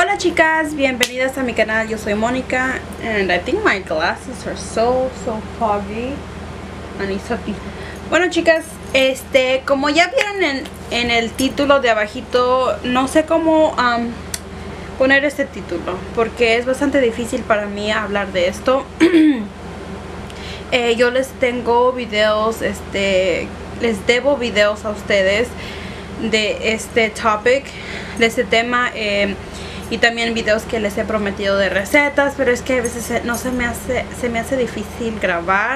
Hola chicas, bienvenidas a mi canal. Yo soy Mónica and I think my glasses are so foggy. Bueno chicas, como ya vieron en el título de abajito, no sé cómo poner este título porque es bastante difícil para mí hablar de esto. Yo les tengo videos, les debo videos a ustedes de este topic, de este tema, y también videos que les he prometido de recetas, pero es que a veces no se me hace difícil grabar.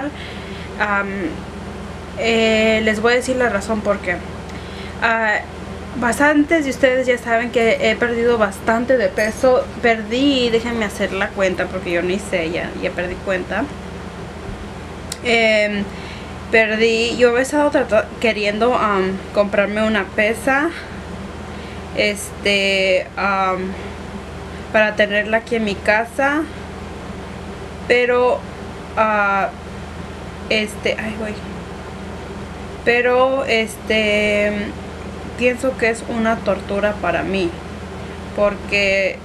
Les voy a decir la razón por qué. Bastantes de ustedes ya saben que he perdido bastante de peso. Déjenme hacer la cuenta porque yo ni sé, ya perdí cuenta. Yo he estado queriendo comprarme una pesa para tenerla aquí en mi casa, pero pienso que es una tortura para mí porque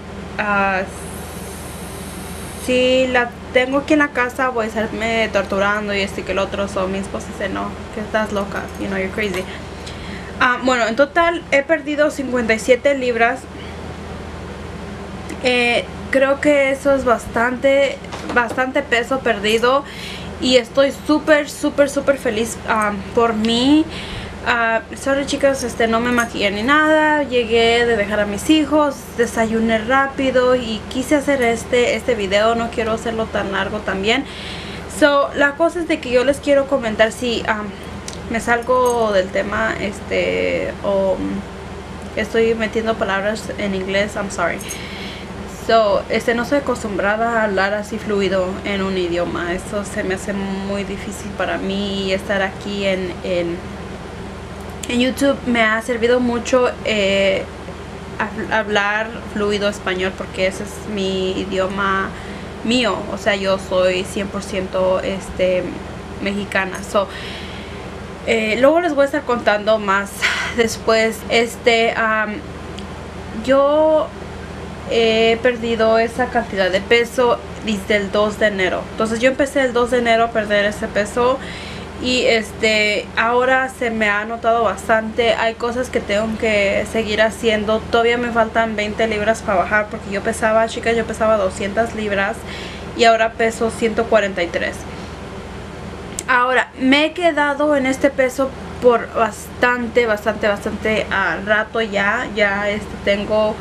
si la tengo aquí en la casa voy a estarme torturando y que el otro. Mi esposa dice no, que estás loca, you're crazy. Bueno, en total he perdido 57 libras. Creo que eso es bastante peso perdido y estoy súper feliz por mí. Sorry chicas, no me maquillé ni nada. Llegué de dejar a mis hijos, desayuné rápido y quise hacer este video. No quiero hacerlo tan largo también. La cosa es de que yo les quiero comentar si me salgo del tema o estoy metiendo palabras en inglés. I'm sorry. No estoy acostumbrada a hablar así fluido en un idioma. Eso se me hace muy difícil para mí, y estar aquí en YouTube me ha servido mucho hablar fluido español, porque ese es mi idioma mío. O sea, yo soy 100% mexicana. Luego les voy a estar contando más después. Yo he perdido esa cantidad de peso desde el 2 de enero. Entonces yo empecé el 2 de enero a perder ese peso. Y ahora se me ha notado bastante. Hay cosas que tengo que seguir haciendo. Todavía me faltan 20 libras para bajar, porque yo pesaba, chicas, 200 libras y ahora peso 143. Ahora me he quedado en este peso por bastante rato ya. Tengo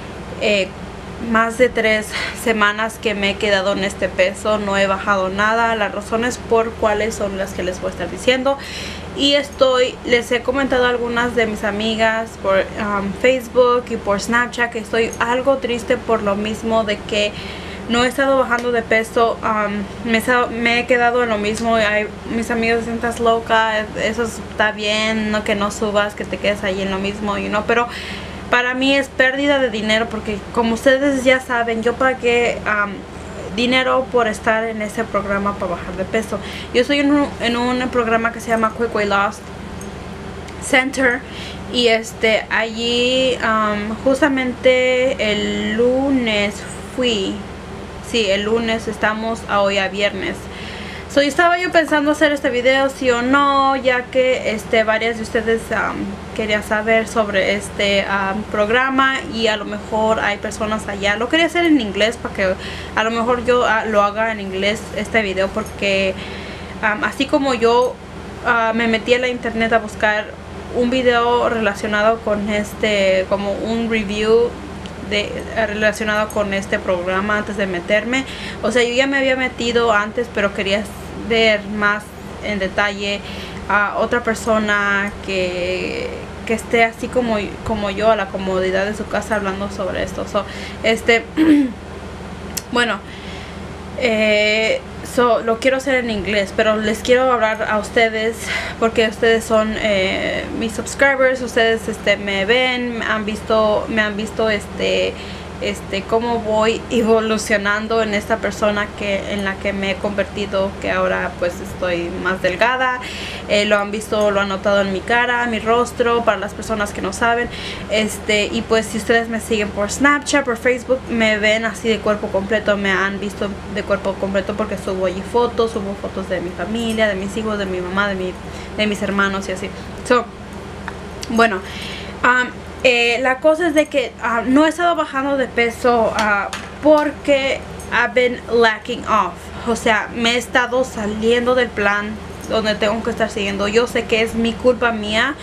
más de 3 semanas que me he quedado en este peso. No he bajado nada. Las razones por cuáles son las que les voy a estar diciendo. Y les he comentado a algunas de mis amigas por Facebook y por Snapchat que estoy algo triste por lo mismo de que no he estado bajando de peso. Me he quedado en lo mismo. Mis amigos dicen, estás loca, eso está bien, no, que no subas, que te quedes ahí en lo mismo, pero para mí es pérdida de dinero, porque como ustedes ya saben, yo pagué dinero por estar en ese programa para bajar de peso. Yo estoy en un programa que se llama Quick Weight Loss Center, y allí justamente el lunes fui. Sí, el lunes, estamos hoy a viernes. Estaba yo pensando hacer este video sí o no, ya que varias de ustedes querían saber sobre este programa, y a lo mejor hay personas allá. Lo quería hacer en inglés para que a lo mejor yo lo haga en inglés este video, porque así como yo me metí a la internet a buscar un video relacionado con como un review relacionado con este programa antes de meterme. O sea, yo ya me había metido antes, pero quería ver más en detalle a otra persona que esté así como yo, a la comodidad de su casa, hablando sobre esto. Bueno, lo quiero hacer en inglés, pero les quiero hablar a ustedes porque ustedes son mis subscribers. Ustedes me ven, me han visto cómo voy evolucionando en esta persona en la que me he convertido, que ahora pues estoy más delgada. Lo han visto, lo han notado en mi cara, mi rostro, para las personas que no saben. Y pues si ustedes me siguen por Snapchat, por Facebook, me ven así de cuerpo completo, me han visto de cuerpo completo porque subo allí fotos, subo fotos de mi familia, de mis hijos, de mi mamá, de mis hermanos y así. Bueno, la cosa es de que no he estado bajando de peso porque I've been lacking off. O sea, me he estado saliendo del plan donde tengo que estar siguiendo. Yo sé que es mi culpa mía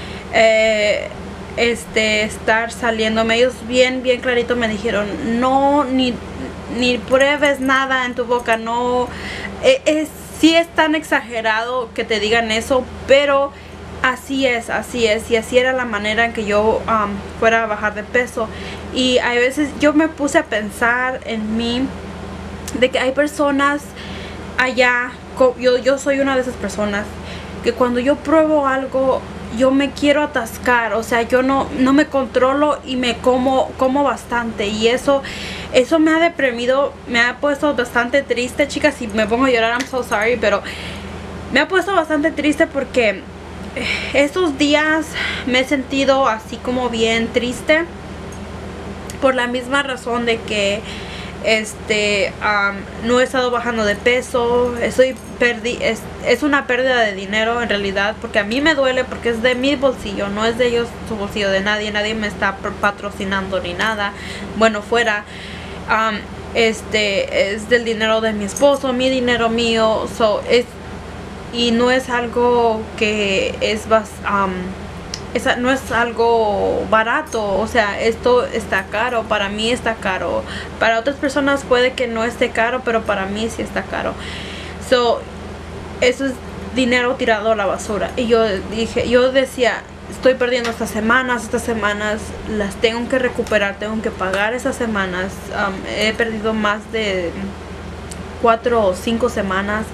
estar saliéndome. Ellos bien clarito me dijeron, no, ni pruebes nada en tu boca. No, sí es tan exagerado que te digan eso, pero así es, y así era la manera en que yo fuera a bajar de peso. Y a veces yo me puse a pensar en mí, de que hay personas allá, yo soy una de esas personas, que cuando yo pruebo algo, yo me quiero atascar. O sea, yo no me controlo y me como bastante, y eso me ha deprimido, me ha puesto bastante triste, chicas. Si me pongo a llorar, I'm so sorry, pero me ha puesto bastante triste porque estos días me he sentido así como bien triste, por la misma razón de que no he estado bajando de peso. Es una pérdida de dinero en realidad, porque a mí me duele, porque es de mi bolsillo, no es de ellos, su bolsillo, de nadie me está patrocinando ni nada. Bueno, fuera es del dinero de mi esposo, mi dinero mío, y no es algo que no es algo barato. O sea, esto está caro, para mí está caro, para otras personas puede que no esté caro, pero para mí sí está caro. Eso es dinero tirado a la basura. Y yo decía, estoy perdiendo estas semanas las tengo que recuperar, tengo que pagar esas semanas. He perdido más de 4 o 5 semanas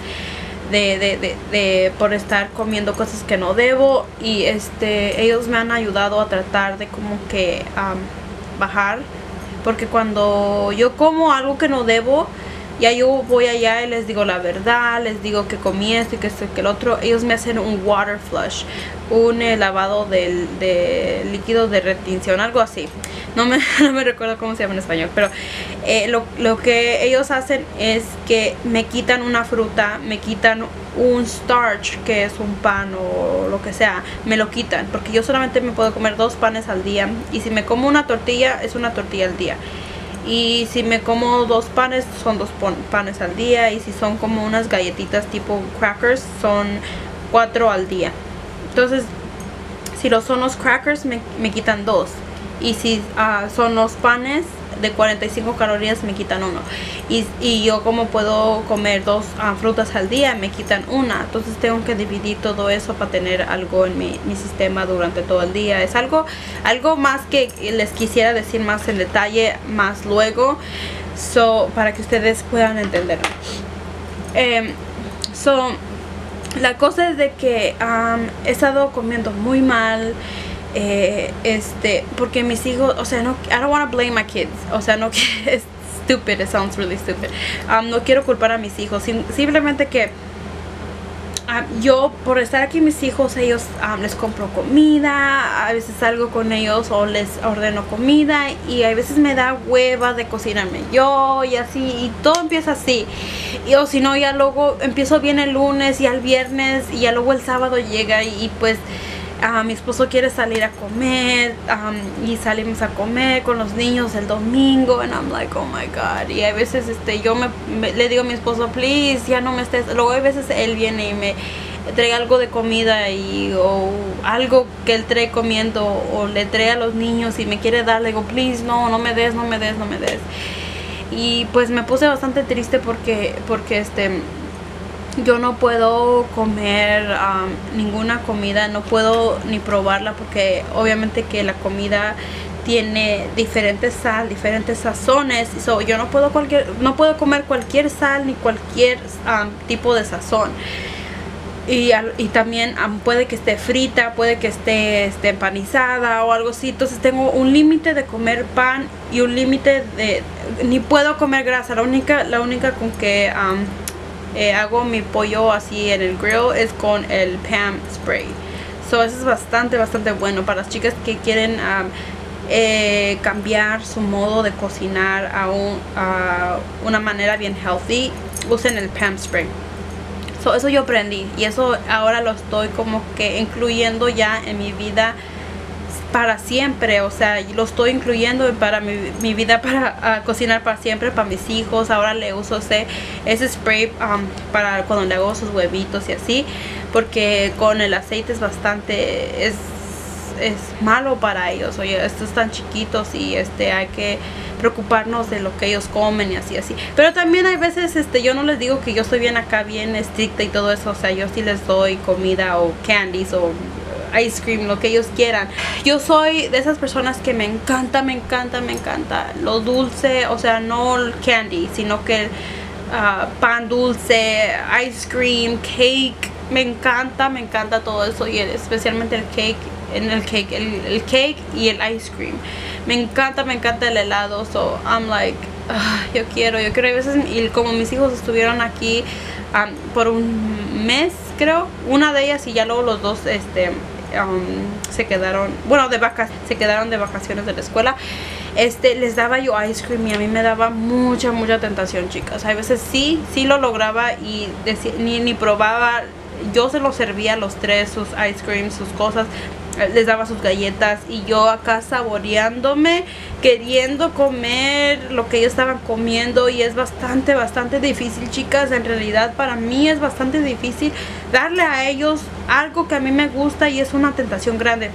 por estar comiendo cosas que no debo, y ellos me han ayudado a tratar de como que bajar, porque cuando yo como algo que no debo, ya yo voy allá y les digo la verdad, les digo que comí esto y que esto y que el otro. Ellos me hacen un water flush, un lavado de líquido de retención, algo así. No me recuerdo cómo se llama en español, pero lo que ellos hacen es que me quitan una fruta, me quitan un starch, que es un pan o lo que sea, me lo quitan, porque yo solamente me puedo comer 2 panes al día, y si me como una tortilla, es una tortilla al día. Y si me como 2 panes, son 2 panes al día. Y si son como unas galletitas tipo crackers, son 4 al día. Entonces, si son los crackers, me quitan 2. Y si son los panes de 45 calorías, me quitan 1. Y yo, como puedo comer 2 frutas al día, me quitan 1. Entonces tengo que dividir todo eso para tener algo en mi sistema durante todo el día. Es algo más que les quisiera decir más en detalle más luego, para que ustedes puedan entenderlo. La cosa es de que he estado comiendo muy mal, porque mis hijos, o sea, I don't want to blame my kids, o sea, no, es stupid, it sounds really stupid. No quiero culpar a mis hijos, simplemente que yo, por estar aquí mis hijos, ellos les compro comida, a veces salgo con ellos o les ordeno comida, y a veces me da hueva de cocinarme yo, y así, y todo empieza así. O si no, ya luego empiezo bien el lunes y el viernes, y ya luego el sábado llega, y pues mi esposo quiere salir a comer, y salimos a comer con los niños el domingo, and I'm like, oh my god. Y a veces yo le digo a mi esposo, please, ya no me estés. Luego a veces él viene y me trae algo de comida, o algo que él trae comiendo, o le trae a los niños y me quiere dar. Le digo, please, no me des. Y pues me puse bastante triste porque yo no puedo comer ninguna comida, no puedo ni probarla, porque obviamente que la comida tiene diferentes sazones. Yo no puedo comer cualquier sal ni cualquier tipo de sazón. y también puede que esté frita, puede que esté empanizada o algo así. Entonces tengo un límite de comer pan y un límite de... Ni puedo comer grasa. La única con que hago mi pollo así en el grill es con el Pam Spray. So eso es bastante bueno para las chicas que quieren cambiar su modo de cocinar a una manera bien healthy. Usen el Pam Spray. So, eso yo aprendí y eso ahora lo estoy como que incluyendo ya en mi vida para siempre. O sea, lo estoy incluyendo para mi vida, para cocinar para siempre, para mis hijos. Ahora le uso ese spray para cuando le hago sus huevitos y así, porque con el aceite es bastante, es malo para ellos. Oye, estos están chiquitos y hay que preocuparnos de lo que ellos comen y así. Pero también hay veces yo no les digo que yo estoy bien acá, bien estricta y todo eso. O sea, yo sí les doy comida o candies o ice cream, lo que ellos quieran. Yo soy de esas personas que me encanta lo dulce. O sea, no el candy, sino que pan dulce, ice cream, cake. Me encanta todo eso, y especialmente el cake. El cake y el ice cream. Me encanta el helado. So I'm like, yo quiero. Hay veces, y como mis hijos estuvieron aquí por un mes, creo, una de ellas, y ya luego los dos se quedaron, bueno, se quedaron de vacaciones de la escuela. Les daba yo ice cream y a mí me daba mucha tentación, chicas. A veces sí lo lograba y ni probaba. Yo se los servía a los tres, sus ice creams, sus cosas, les daba sus galletas, y yo acá saboreándome, queriendo comer lo que ellos estaban comiendo. Y es bastante difícil, chicas. En realidad para mí es bastante difícil darle a ellos algo que a mí me gusta, y es una tentación grande.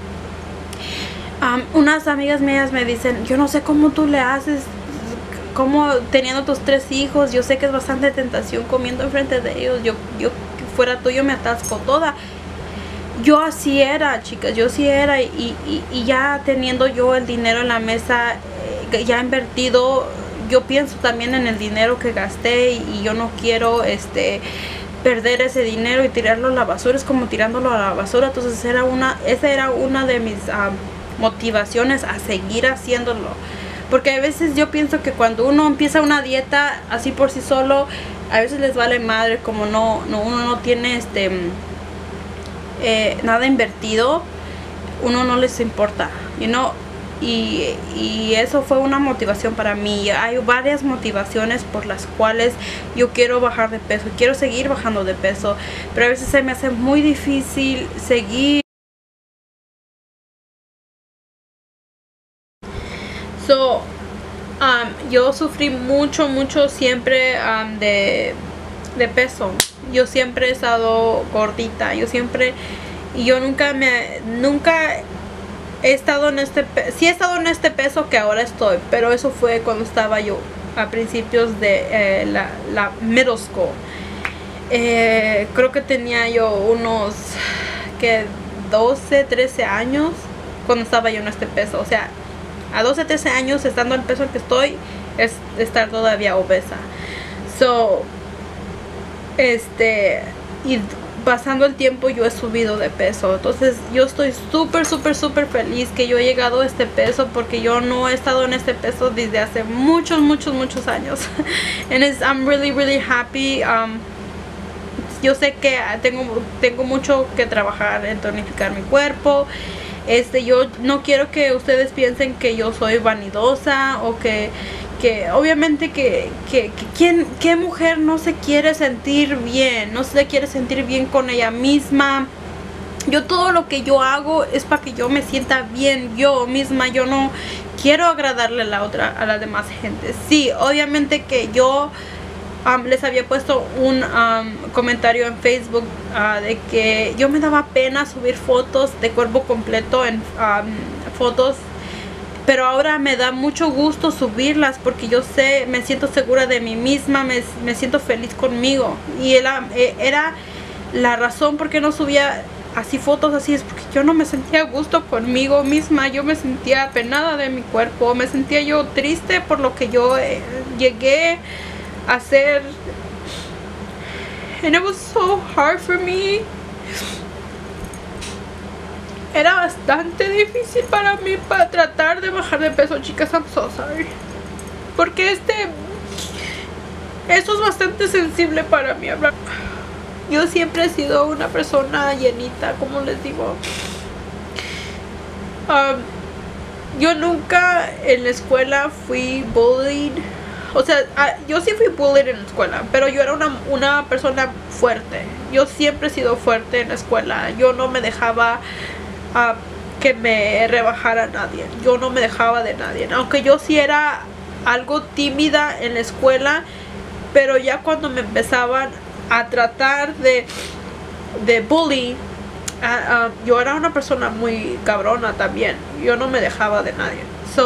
Unas amigas mías me dicen, yo no sé cómo tú le haces, como teniendo tus 3 hijos. Yo sé que es bastante tentación comiendo enfrente de ellos. Yo fuera tuyo me atasco toda. Yo así era, chicas, yo sí era, y ya teniendo yo el dinero en la mesa, ya invertido, yo pienso también en el dinero que gasté, y yo no quiero perder ese dinero y tirarlo a la basura. Es como tirándolo a la basura. Entonces esa era una de mis motivaciones a seguir haciéndolo, porque a veces yo pienso que cuando uno empieza una dieta así por sí solo, a veces les vale madre, como uno no tiene nada invertido, uno no les importa, y eso fue una motivación para mí. Hay varias motivaciones por las cuales yo quiero bajar de peso, quiero seguir bajando de peso, pero a veces se me hace muy difícil seguir. Yo sufrí mucho siempre de peso. Yo siempre he estado gordita. Yo nunca he estado en sí he estado en este peso que ahora estoy, pero eso fue cuando estaba yo a principios de la middle school. Creo que tenía yo unos 12, 13 años cuando estaba yo en este peso. O sea, a 12, 13 años estando en el peso en que estoy, es estar todavía obesa. Y pasando el tiempo yo he subido de peso. Entonces yo estoy súper feliz que yo he llegado a este peso, porque yo no he estado en este peso desde hace muchos años. And I'm really happy. Yo sé que tengo mucho que trabajar en tonificar mi cuerpo. Yo no quiero que ustedes piensen que yo soy vanidosa, o que obviamente ¿qué mujer no se quiere sentir bien? No se quiere sentir bien con ella misma. Yo todo lo que yo hago es para que yo me sienta bien yo misma. Yo no quiero agradarle a la demás gente. Sí, obviamente que yo les había puesto un comentario en Facebook de que yo me daba pena subir fotos de cuerpo completo en fotos, pero ahora me da mucho gusto subirlas, porque yo me siento segura de mí misma, me siento feliz conmigo. Y era la razón por qué no subía así fotos así, es porque yo no me sentía a gusto conmigo misma. Yo me sentía apenada de mi cuerpo, me sentía yo triste por lo que yo llegué a hacer. And it was so hard for me era bastante difícil para mí para tratar de bajar de peso, chicas. I'm so sorry. Porque eso es bastante sensible para mí hablar. Yo siempre he sido una persona llenita, como les digo. Yo nunca en la escuela fui bullied. O sea, yo sí fui bullied en la escuela, pero yo era una persona fuerte. Yo siempre he sido fuerte en la escuela. Yo no me dejaba que me rebajara nadie. Yo no me dejaba de nadie. Aunque yo sí era algo tímida en la escuela, pero ya cuando me empezaban a tratar de bully, yo era una persona muy cabrona también. Yo no me dejaba de nadie.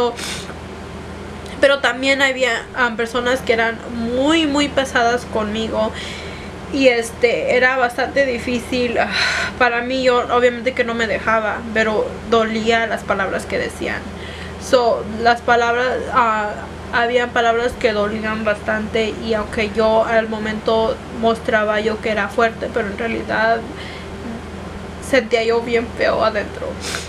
Pero también había personas que eran muy pesadas conmigo. Y era bastante difícil para mí. Yo obviamente que no me dejaba, pero dolía las palabras que decían. Las palabras, habían palabras que dolían bastante. Y aunque yo al momento mostraba yo que era fuerte, pero en realidad sentía yo bien feo adentro.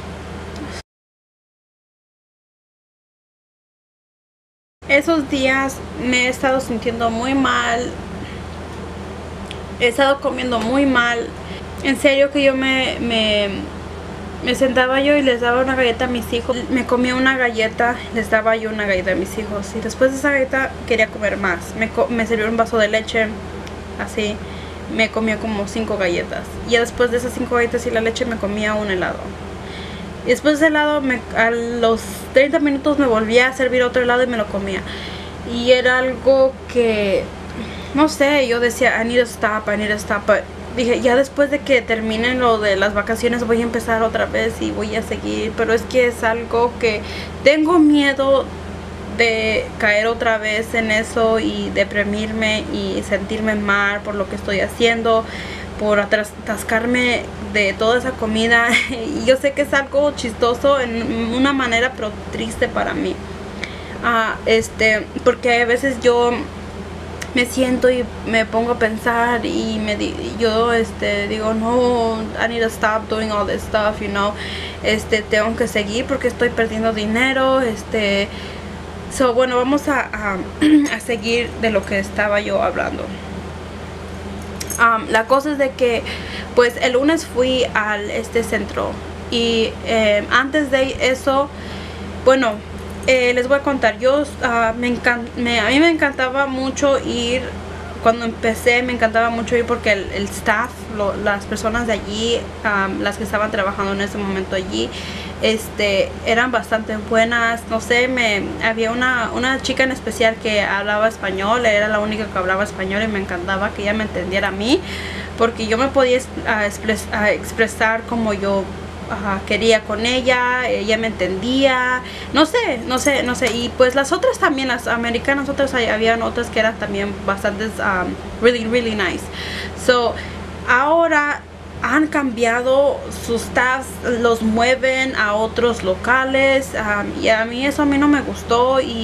Esos días me he estado sintiendo muy mal. He estado comiendo muy mal. En serio que yo me sentaba yo y les daba una galleta a mis hijos. Me comía una galleta, les daba yo una galleta a mis hijos. Y después de esa galleta quería comer más. Me sirvió un vaso de leche, así. Me comía como 5 galletas. Y después de esas 5 galletas y la leche me comía un helado. Y después de ese helado, a los 30 minutos me volvía a servir otro helado y me lo comía. Y era algo que, no sé, yo decía, I need to stop. Dije, ya después de que terminen lo de las vacaciones voy a empezar otra vez y voy a seguir. Pero es que es algo que tengo miedo de caer otra vez en eso y deprimirme y sentirme mal por lo que estoy haciendo, por atascarme de toda esa comida. Y yo sé que es algo chistoso en una manera, pero triste para mí. Porque a veces yo me siento y me pongo a pensar y yo digo, no, I need to stop doing all this stuff, you know. Tengo que seguir porque estoy perdiendo dinero. Bueno, vamos a seguir de lo que estaba yo hablando. La cosa es de que pues el lunes fui al centro y antes de eso, bueno, les voy a contar. Yo a mí me encantaba mucho ir. Cuando empecé me encantaba mucho ir porque el staff, las personas de allí, las que estaban trabajando en ese momento allí, eran bastante buenas. No sé, había una chica en especial que hablaba español. Era la única que hablaba español y me encantaba que ella me entendiera a mí, porque yo me podía expresar como yo quería con ella. Ella me entendía. No sé. Y pues las otras también, las americanas, habían otras que eran también bastantes really nice. Ahora han cambiado sus staffs, los mueven a otros locales, y a mí no me gustó. Y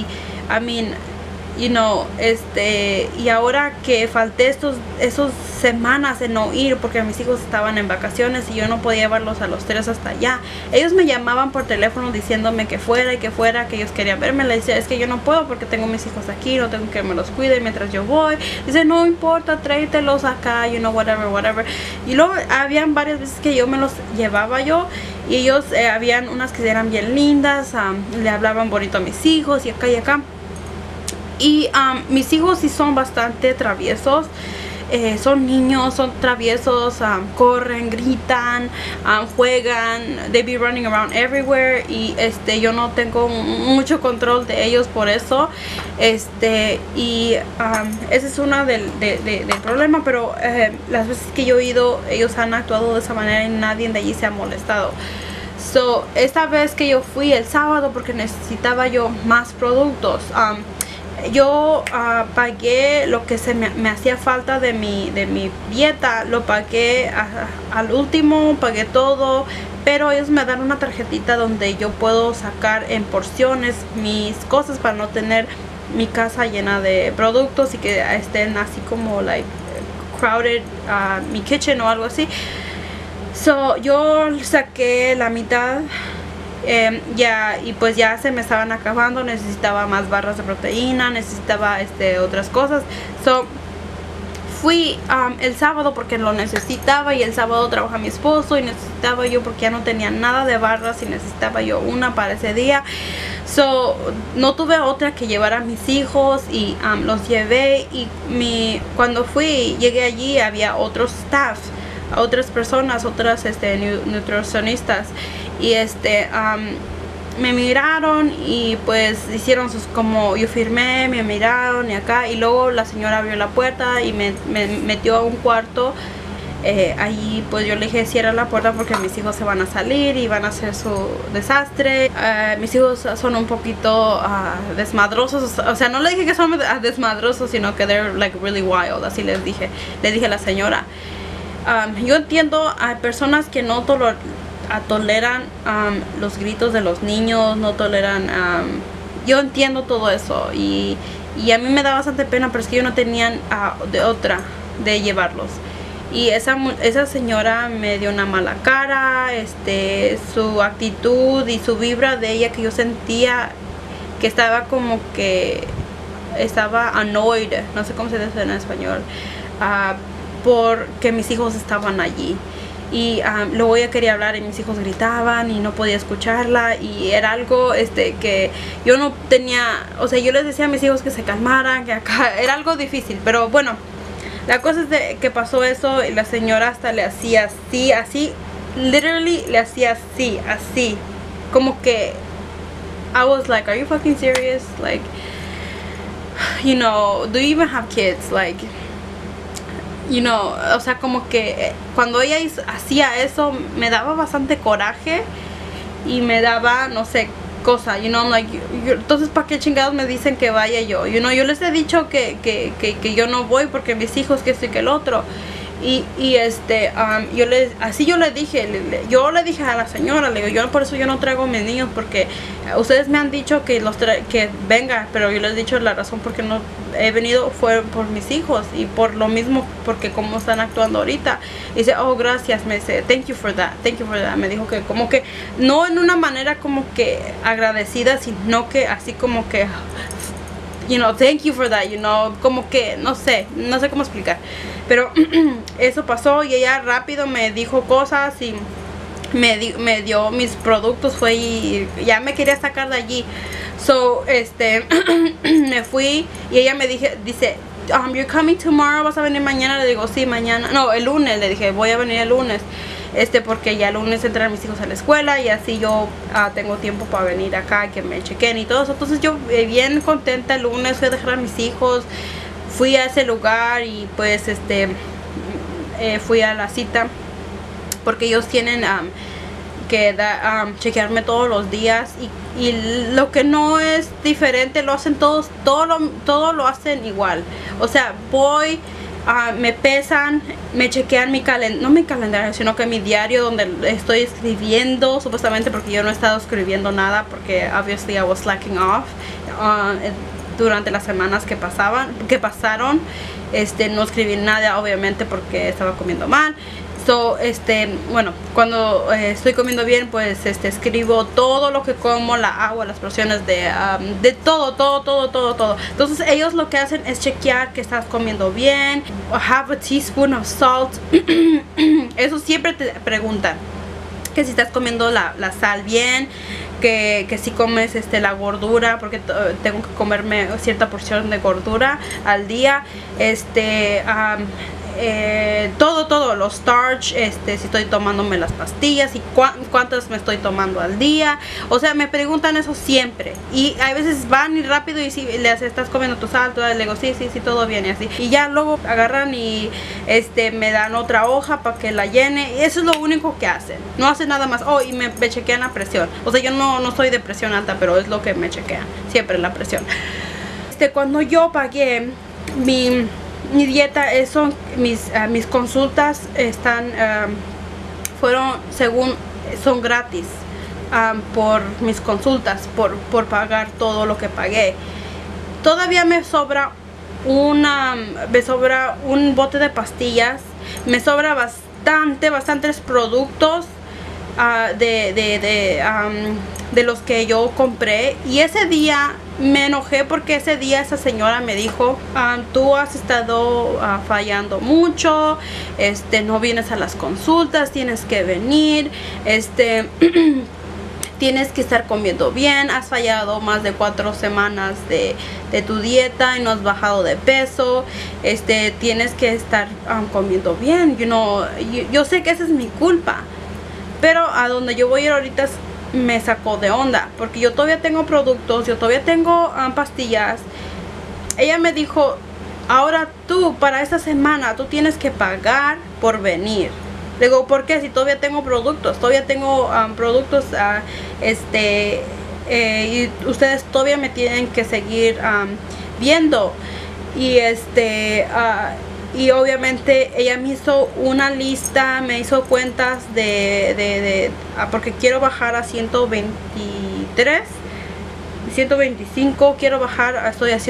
y ahora que falté esos semanas de no ir porque mis hijos estaban en vacaciones y yo no podía llevarlos a los 3 hasta allá. Ellos me llamaban por teléfono diciéndome que fuera, que ellos querían verme. Les decía, es que yo no puedo porque tengo mis hijos aquí, no tengo que me los cuide mientras yo voy. Dice, no importa, tráetelos acá, whatever. Y luego habían varias veces que yo me los llevaba yo, y ellos, habían unas que eran bien lindas, le hablaban bonito a mis hijos y acá y acá. Y mis hijos sí son bastante traviesos. Son niños, son traviesos, corren, gritan, juegan, they be running around everywhere. Y yo no tengo mucho control de ellos por eso. Ese es uno del problema. Pero las veces que yo he ido, ellos han actuado de esa manera y nadie de allí se ha molestado. Esta vez que yo fui el sábado, porque necesitaba yo más productos, yo pagué lo que me hacía falta de mi dieta. Lo pagué al último, pagué todo, pero ellos me dan una tarjetita donde yo puedo sacar en porciones mis cosas para no tener mi casa llena de productos y que estén así como like crowded, mi kitchen o algo así. So, yo saqué la mitad. Y pues ya se me estaban acabando, necesitaba más barras de proteína, necesitaba otras cosas. So fui el sábado porque lo necesitaba, y el sábado trabaja mi esposo y necesitaba yo porque ya no tenía nada de barras y necesitaba yo una para ese día. So no tuve otra que llevar a mis hijos y los llevé, y cuando llegué allí había otros staff, otras personas, otras nutricionistas, y me miraron y pues hicieron como yo firmé, me miraron y acá, y luego la señora abrió la puerta y me metió a un cuarto. Allí pues yo le dije cierra la puerta porque mis hijos se van a salir y van a hacer su desastre. Mis hijos son un poquito desmadrosos, o sea, no le dije que son desmadrosos, sino que they're like really wild, así le dije a la señora. Yo entiendo a personas que no toleran los gritos de los niños, no toleran, yo entiendo todo eso, y a mí me da bastante pena, pero es que yo no tenía de otra de llevarlos. Y esa señora me dio una mala cara, su actitud y su vibra de ella, que yo sentía que estaba como que estaba annoyed, no sé cómo se dice en español, porque mis hijos estaban allí. Y luego ella quería hablar y mis hijos gritaban y no podía escucharla, y era algo que yo no tenía, o sea, yo les decía a mis hijos que se calmaran, que acá era algo difícil, pero bueno, la cosa es que pasó eso, y la señora hasta le hacía así, literally le hacía así, como que I was like, are you fucking serious? Like, you know, do you even have kids? Like, you know, o sea, como que cuando ella hacía eso me daba bastante coraje y me daba, no sé, cosa, you know, like, entonces ¿para qué chingados me dicen que vaya yo? You know, yo les he dicho que yo no voy porque mis hijos, que esto y que el otro. Y yo le dije a la señora, le digo, por eso yo no traigo a mis niños, porque ustedes me han dicho que que venga, pero yo les he dicho la razón porque no he venido fue por mis hijos, y por lo mismo, porque como están actuando ahorita. Y dice, oh, gracias, me dice, thank you for that, me dijo que como que no en una manera como que agradecida, sino que así como que, you know, thank you for that, you know, como que no sé cómo explicar, pero eso pasó, y ella rápido me dijo cosas y me dio mis productos, fue, y ya me quería sacar de allí. So me fui, y ella me dice, you're coming tomorrow, vas a venir mañana. Le digo, sí, mañana, no, el lunes. Le dije, voy a venir el lunes, porque ya el lunes entran mis hijos a la escuela, y así yo tengo tiempo para venir acá, que me chequen y todo eso. Entonces yo bien contenta el lunes fui a dejar a mis hijos, fui a ese lugar, y pues fui a la cita porque ellos tienen que chequearme todos los días, y lo que no es diferente lo hacen todos, todo lo hacen igual. O sea, voy, me pesan, me chequean no mi calendario, sino que mi diario, donde estoy escribiendo, supuestamente, porque yo no he estado escribiendo nada, porque obviously I was slacking off durante las semanas que pasaron. No escribí nada, obviamente, porque estaba comiendo mal. So, bueno, cuando estoy comiendo bien, pues escribo todo lo que como, la agua, las porciones de todo. Entonces ellos lo que hacen es chequear que estás comiendo bien. Have a teaspoon of salt. Eso siempre te preguntan, que si estás comiendo la sal bien, que si comes la gordura, porque tengo que comerme cierta porción de gordura al día, todo, los starch, si estoy tomándome las pastillas, y cuántas me estoy tomando al día. O sea, me preguntan eso siempre, y a veces van y rápido, y si les estás comiendo tu sal, le digo sí, todo bien, y así, y ya luego agarran y me dan otra hoja para que la llene, y eso es lo único que hacen, no hacen nada más. Oh, y me chequean la presión. O sea, yo no soy de presión alta, pero es lo que me chequean siempre, la presión. Cuando yo pagué mi dieta, mis consultas son gratis, por mis consultas, por pagar todo lo que pagué. Todavía me sobra un bote de pastillas, me sobra bastantes productos de los que yo compré. Y ese día me enojé porque ese día esa señora me dijo, tú has estado fallando mucho, no vienes a las consultas, tienes que venir, tienes que estar comiendo bien, has fallado más de 4 semanas de tu dieta y no has bajado de peso, tienes que estar comiendo bien, yo sé que esa es mi culpa, pero a donde yo voy a ir ahorita me sacó de onda, porque yo todavía tengo productos, yo todavía tengo pastillas. Ella me dijo, ahora tú para esta semana tú tienes que pagar por venir. Le digo, ¿por qué? Si todavía tengo productos, y ustedes todavía me tienen que seguir viendo. Y obviamente ella me hizo una lista, me hizo cuentas porque quiero bajar a 123, 125, quiero bajar, estoy a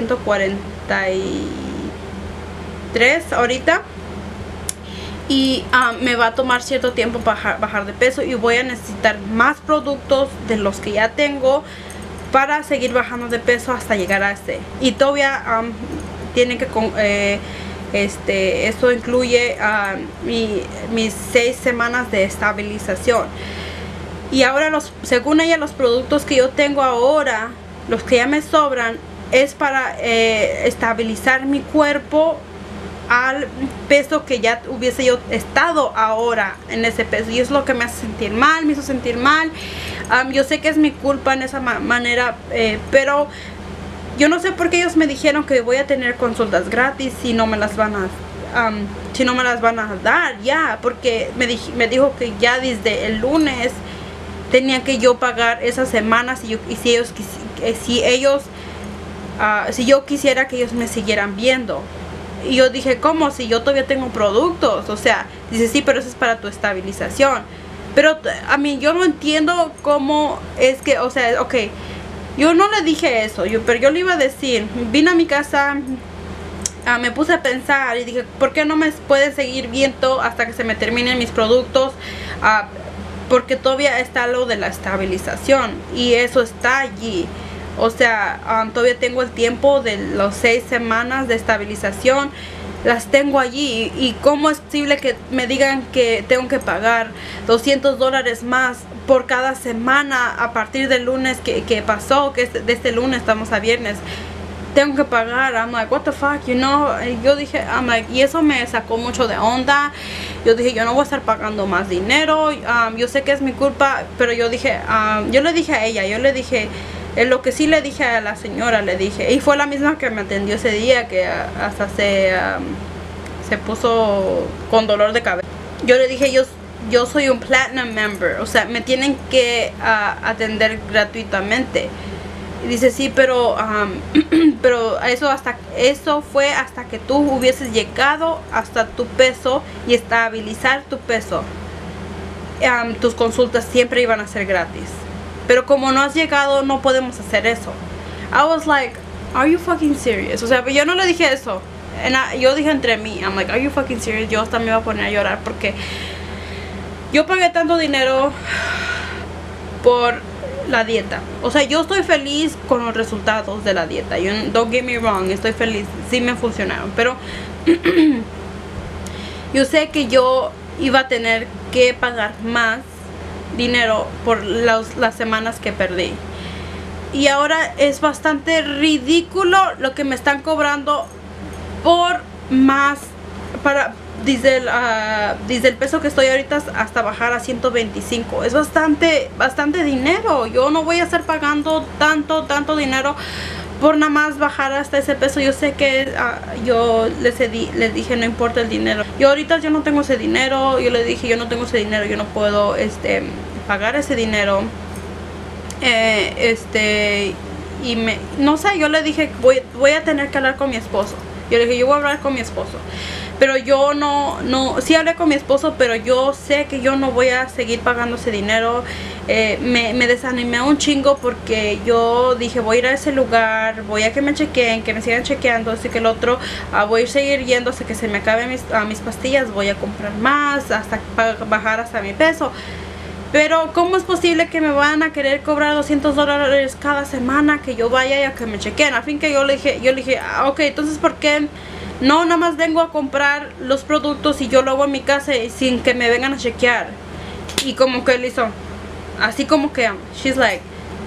143 ahorita. Y me va a tomar cierto tiempo bajar de peso, y voy a necesitar más productos de los que ya tengo para seguir bajando de peso hasta llegar a y todavía tiene que esto incluye mis 6 semanas de estabilización. Y ahora según ella, los productos que yo tengo ahora, los que ya me sobran, es para estabilizar mi cuerpo al peso que ya hubiese yo estado ahora en ese peso. Y es lo que me hace sentir mal, me hizo sentir mal. Yo sé que es mi culpa en esa manera, pero yo no sé por qué ellos me dijeron que voy a tener consultas gratis si no me las van a dar ya, porque me dijo que ya desde el lunes tenía que yo pagar esas semanas, si yo quisiera que ellos me siguieran viendo. Y yo dije, ¿cómo? Si yo todavía tengo productos. O sea, dice, sí, pero eso es para tu estabilización. Pero a mí yo no entiendo cómo es que, o sea, ok, yo no le dije eso, pero yo le iba a decir. Vine a mi casa, me puse a pensar y dije, ¿por qué no me pueden seguir viendo hasta que se me terminen mis productos? Porque todavía está lo de la estabilización y eso está allí. O sea, todavía tengo el tiempo de las 6 semanas de estabilización. Las tengo allí. ¿Y cómo es posible que me digan que tengo que pagar $200 más por cada semana a partir del lunes que pasó? Que de este lunes estamos a viernes. Tengo que pagar. I'm like, what the fuck, Yo dije, y eso me sacó mucho de onda. Yo dije, yo no voy a estar pagando más dinero. Yo sé que es mi culpa, pero yo dije, yo le dije a ella, lo que sí le dije a la señora, le dije, y fue la misma que me atendió ese día, que hasta se puso con dolor de cabeza. Yo le dije, yo soy un Platinum member, o sea, me tienen que atender gratuitamente. Y dice, sí, pero eso fue hasta que tú hubieses llegado hasta tu peso y estabilizar tu peso. Tus consultas siempre iban a ser gratis. Pero como no has llegado, no podemos hacer eso. I was like, are you fucking serious? O sea, yo no le dije eso. Yo dije entre mí, I'm like, are you fucking serious? Yo hasta me iba a poner a llorar porque yo pagué tanto dinero por la dieta. O sea, yo estoy feliz con los resultados de la dieta. Don't get me wrong, estoy feliz. Sí me funcionaron. Pero yo sé que yo iba a tener que pagar más dinero por las semanas que perdí. Y ahora es bastante ridículo lo que me están cobrando por más desde el peso que estoy ahorita hasta bajar a 125. Es bastante dinero. Yo no voy a estar pagando tanto dinero por nada más bajar hasta ese peso. Yo sé que yo les dije, no importa el dinero. Yo ahorita no tengo ese dinero. Yo le dije, yo no tengo ese dinero, yo no puedo pagar ese dinero. No sé, yo le dije, voy a tener que hablar con mi esposo. Yo le dije, yo voy a hablar con mi esposo. Pero yo sí hablé con mi esposo, pero yo sé que yo no voy a seguir pagando ese dinero. Me desanimé un chingo porque yo dije, voy a ir a ese lugar, voy a que me chequeen, que me sigan chequeando, así que el otro, voy a seguir yendo hasta que se me acaben mis pastillas, voy a comprar más, hasta bajar hasta mi peso. Pero ¿cómo es posible que me van a querer cobrar $200 cada semana que yo vaya y a que me chequeen? Al fin que yo le dije, ok, entonces ¿por qué no nada más vengo a comprar los productos y yo lo hago en mi casa sin que me vengan a chequear? Y como que él hizo así, como que she's like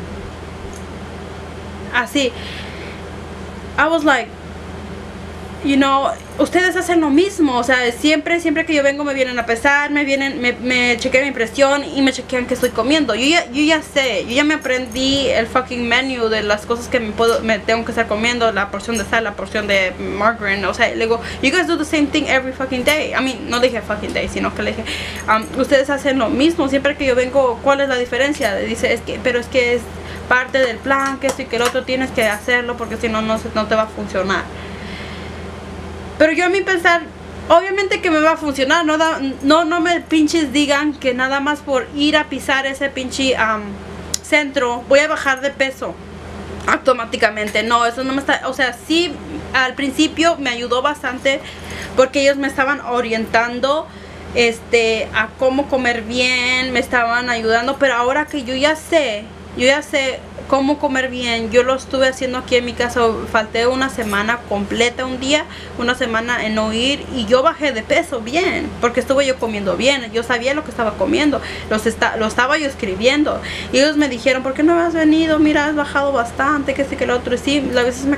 así. I was like, you know, ustedes hacen lo mismo. O sea, siempre que yo vengo me vienen a pesar, me chequean mi presión y me chequean que estoy comiendo. Yo ya me aprendí el fucking menu de las cosas que me tengo que estar comiendo, la porción de sal, la porción de margarine. O sea, le digo, you guys do the same thing every fucking day. I mean, no le dije fucking day, sino que le dije, ustedes hacen lo mismo. Siempre que yo vengo, ¿cuál es la diferencia? Dice, pero es que es parte del plan, que esto y que el otro, tienes que hacerlo porque si no, no te va a funcionar. Pero yo a mi pensar, obviamente que me va a funcionar. No me pinches digan que nada más por ir a pisar ese pinche centro voy a bajar de peso automáticamente. No, eso no me está, o sea, sí, al principio me ayudó bastante porque ellos me estaban orientando a cómo comer bien, me estaban ayudando. Pero ahora que yo ya sé cómo comer bien, yo lo estuve haciendo aquí en mi casa. Falté una semana completa, una semana en no ir, y yo bajé de peso bien, porque estuve yo comiendo bien. Yo sabía lo que estaba comiendo, lo estaba yo escribiendo, y ellos me dijeron, ¿por qué no has venido? Mira, has bajado bastante, que sí, que lo otro. Y sí, a veces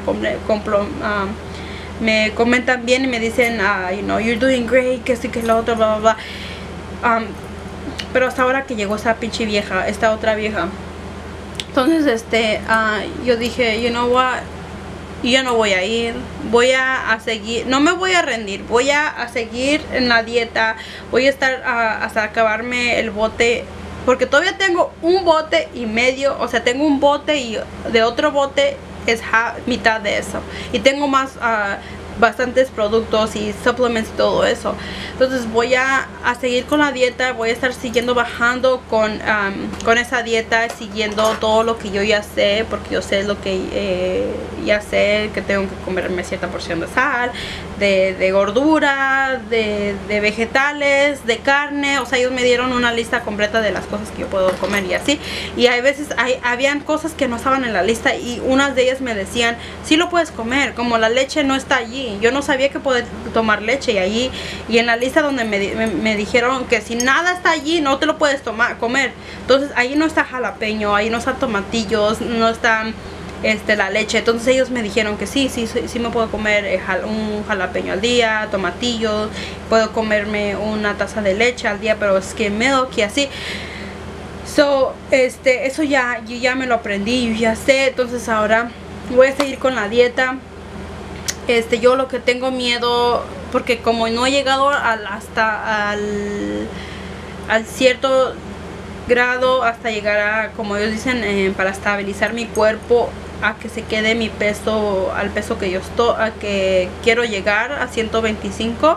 me comentan bien y me dicen, you know, you're doing great, que sí, que lo otro, bla, bla, bla. Pero hasta ahora que llegó esta pinche vieja, esta otra vieja. Entonces, yo dije, you know what, yo no voy a ir, voy a seguir, no me voy a rendir, voy a seguir en la dieta, voy a estar hasta acabarme el bote, porque todavía tengo un bote y medio. O sea, tengo un bote y de otro bote es mitad de eso, y tengo más, bastantes productos y supplements y todo eso. Entonces voy a seguir con la dieta, voy a estar siguiendo bajando con esa dieta, siguiendo todo lo que yo ya sé, porque yo sé lo que ya sé, que tengo que comerme cierta porción de sal, de gordura, de vegetales, de carne. O sea, ellos me dieron una lista completa de las cosas que yo puedo comer y así. Y hay veces, habían cosas que no estaban en la lista, y unas de ellas me decían, sí lo puedes comer, como la leche no está allí. Yo no sabía que poder tomar leche, y en la lista donde me dijeron que si nada está allí no te lo puedes comer. Entonces ahí no está jalapeño, ahí no están tomatillos, no está la leche. Entonces ellos me dijeron que sí me puedo comer un jalapeño al día, tomatillos, puedo comerme una taza de leche al día, pero skim milk y así. So, eso yo ya me lo aprendí, yo ya sé. Entonces ahora voy a seguir con la dieta. Yo lo que tengo miedo, porque como no he llegado hasta al cierto grado, hasta llegar a, como ellos dicen, para estabilizar mi cuerpo, a que se quede mi peso, al peso que yo estoy, a que quiero llegar, a 125.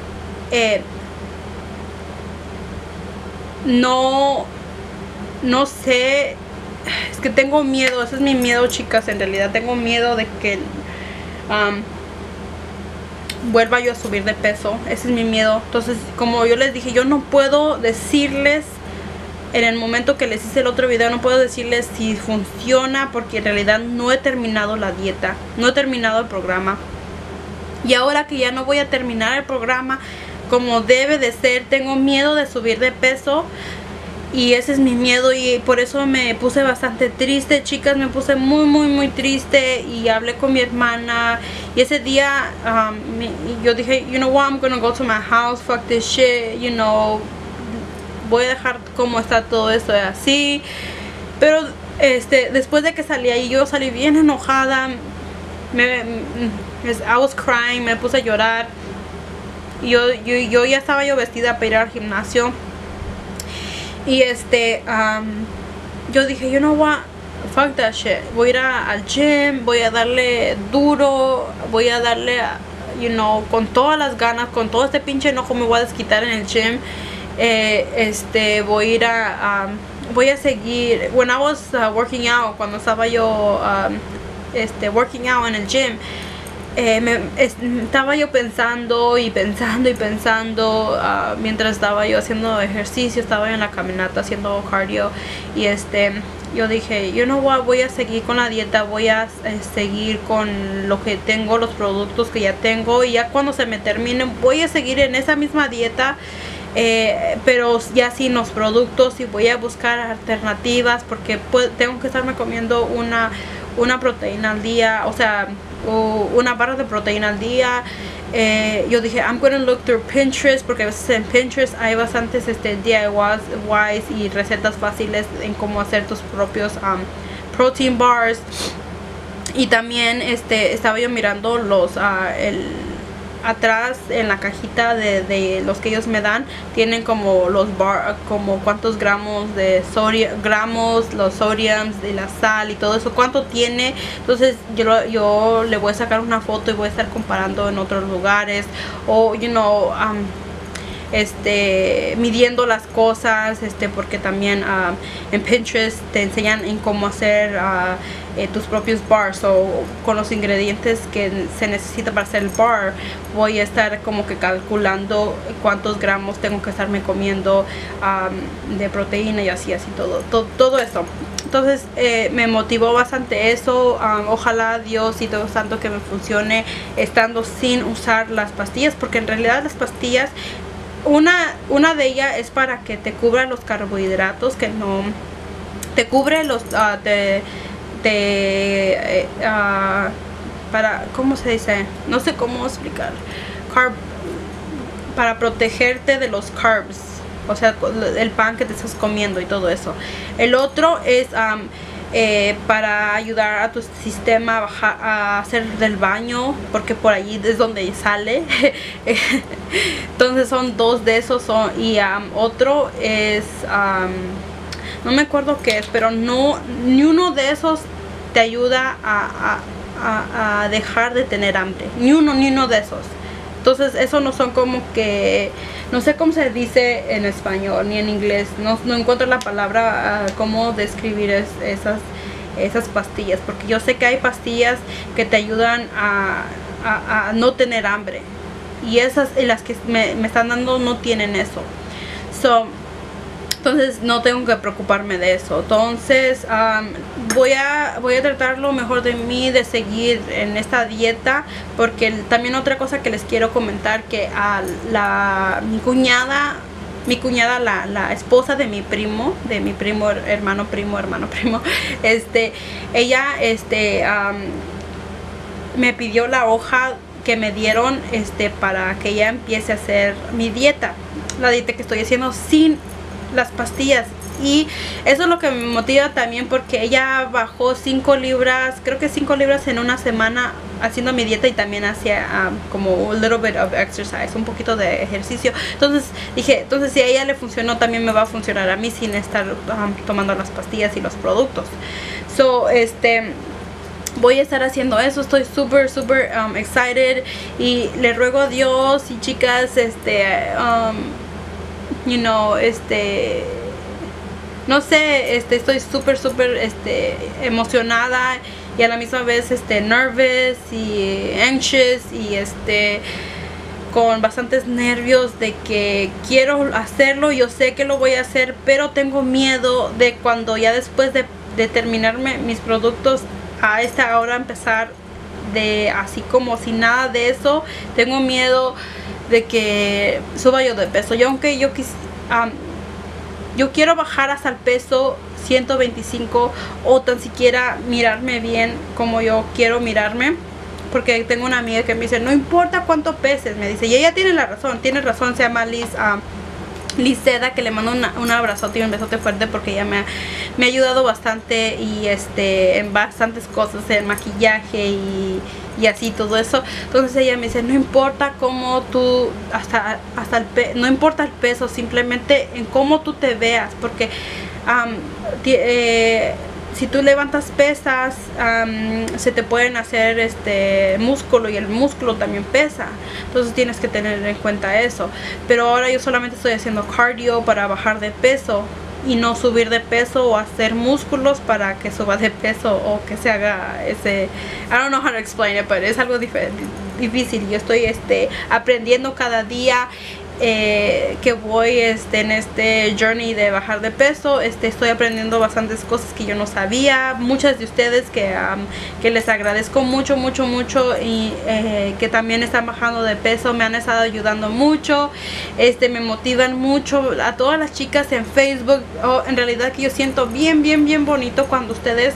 No sé, es que tengo miedo. Ese es mi miedo, chicas. En realidad tengo miedo de que vuelva yo a subir de peso. Ese es mi miedo. Entonces, como yo les dije, yo no puedo decirles en el momento que les hice el otro video, no puedo decirles si funciona, porque en realidad no he terminado la dieta, no he terminado el programa. Y ahora que ya no voy a terminar el programa como debe de ser, tengo miedo de subir de peso. Y ese es mi miedo, y por eso me puse bastante triste, chicas. Me puse muy triste, y hablé con mi hermana. Y ese día yo dije, you know what, I'm gonna go to my house, fuck this shit, you know, voy a dejar como está todo esto así. Pero después de que salí ahí, yo salí bien enojada. I was crying, me puse a llorar. Yo ya estaba vestida para ir al gimnasio. Y yo dije, you know what, fuck that shit. Voy a ir al gym, voy a darle duro, voy a darle, con todas las ganas, con todo este pinche enojo me voy a desquitar en el gym. Voy a seguir. When I was working out, cuando estaba yo working out en el gym, estaba yo pensando mientras estaba yo haciendo ejercicio, estaba yo en la caminata haciendo cardio, y yo dije, voy a seguir con la dieta, voy a seguir con lo que tengo, los productos que ya tengo, y ya cuando se me terminen voy a seguir en esa misma dieta, pero ya sin los productos, y voy a buscar alternativas, porque tengo que estarme comiendo una proteína al día, o sea, una barra de proteína al día. Yo dije, I'm gonna look through Pinterest, porque a veces en Pinterest hay bastantes DIYs y recetas fáciles en cómo hacer tus propios protein bars. Y también estaba yo mirando los atrás en la cajita de los que ellos me dan, tienen como como cuántos gramos de gramos, los sodiums de la sal y todo eso, cuánto tiene. Entonces yo le voy a sacar una foto y voy a estar comparando en otros lugares, o midiendo las cosas, porque también en Pinterest te enseñan en cómo hacer tus propios bars, o con los ingredientes que se necesita para hacer el bar. Voy a estar como que calculando cuántos gramos tengo que estarme comiendo de proteína, y así todo eso. Entonces me motivó bastante eso. Ojalá Dios y todo santo que me funcione estando sin usar las pastillas, porque en realidad las pastillas, una de ellas es para que te cubra los carbohidratos, que no te cubre los para, ¿cómo se dice? No sé cómo explicar. Para protegerte de los carbs, o sea, el pan que te estás comiendo y todo eso. El otro es para ayudar a tu sistema a hacer del baño, porque por allí es donde sale. Entonces son dos de esos, y otro es no me acuerdo qué es, pero ni uno de esos te ayuda a dejar de tener hambre, ni uno de esos. Entonces esos no son como que, no sé cómo se dice en español ni en inglés, no encuentro la palabra cómo describir esas pastillas, porque yo sé que hay pastillas que te ayudan a no tener hambre, y las que me están dando no tienen eso. Entonces no tengo que preocuparme de eso. Entonces voy a tratar lo mejor de mí, de seguir en esta dieta, porque también otra cosa que les quiero comentar, que mi cuñada, la esposa de mi primo, hermano primo, ella me pidió la hoja que me dieron para que ella empiece a hacer mi dieta, la dieta que estoy haciendo sin las pastillas. Y eso es lo que me motiva también, porque ella bajó 5 libras, creo que 5 libras en una semana haciendo mi dieta, y también hacía como un little bit of exercise, un poquito de ejercicio. Entonces dije, si a ella le funcionó, también me va a funcionar a mí, sin estar tomando las pastillas y los productos. Voy a estar haciendo eso. Estoy súper excited, y le ruego a Dios, y chicas, no sé, estoy súper emocionada, y a la misma vez nervous y anxious, y con bastantes nervios de que quiero hacerlo. Yo sé que lo voy a hacer, pero tengo miedo de cuando ya después de terminarme mis productos, a esta hora empezar así como sin nada de eso. Tengo miedo de que suba yo de peso. Aunque yo quiero bajar hasta el peso 125, o tan siquiera mirarme bien como yo quiero mirarme, porque tengo una amiga que me dice, no importa cuánto peses, me dice, y ella tiene razón, se llama Liz Seda, que le mando un abrazote y un besote fuerte, porque ella me ha ayudado bastante, y en bastantes cosas, en maquillaje y así, todo eso. Entonces ella me dice, no importa cómo tú, no importa el peso, simplemente en cómo tú te veas, porque si tú levantas pesas, se te pueden hacer músculo, y el músculo también pesa. Entonces tienes que tener en cuenta eso. Pero ahora yo solamente estoy haciendo cardio para bajar de peso y no subir de peso o hacer músculos para que suba de peso o que se haga ese, I don't know how to explain it, pero es algo difícil. Yo estoy aprendiendo cada día que voy en este journey de bajar de peso. Estoy aprendiendo bastantes cosas que yo no sabía. Muchas de ustedes que les agradezco mucho y que también están bajando de peso, me han estado ayudando mucho, me motivan mucho. A todas las chicas en Facebook, en realidad que yo siento bien bonito cuando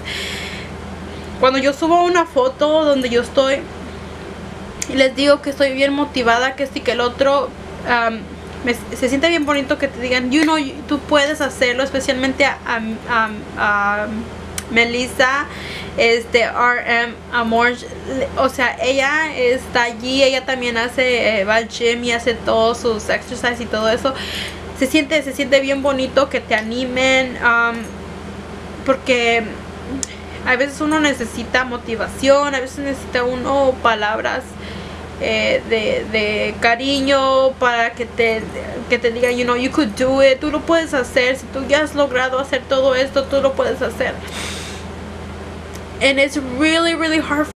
yo subo una foto donde yo estoy y les digo que estoy bien motivada, que esto y que el otro. Se siente bien bonito que te digan, tú puedes hacerlo, especialmente a Melissa, RM Amor. O sea, ella está allí, ella también va al gym y hace todos sus exercises y todo eso. Se siente bien bonito que te animen, porque a veces uno necesita motivación, a veces necesita palabras de cariño para que te digan, you could do it, tú lo puedes hacer. Si tú ya has logrado hacer todo esto, tú lo puedes hacer. And it's really hard